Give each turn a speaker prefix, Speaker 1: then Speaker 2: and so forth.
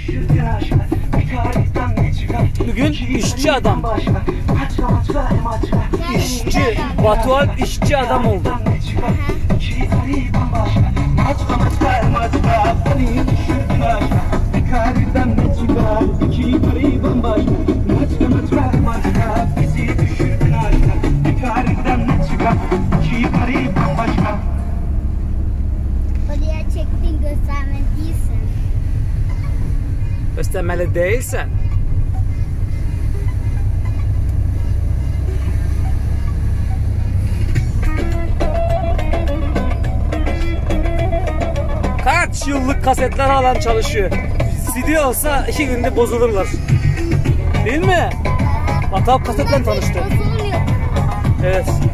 Speaker 1: Bugün işçi adam. İşçi. Batu Alp işçi adam oldu.
Speaker 2: Oraya çektiğin göstermeli değilsin.
Speaker 1: Göstermeli değilsen. Kaç yıllık kasetler alan çalışıyor. CD olsa 2 günde bozulurlar. Değil mi? Batu Alp kasetle tanıştı.
Speaker 2: Bozulmuyor.
Speaker 1: Evet.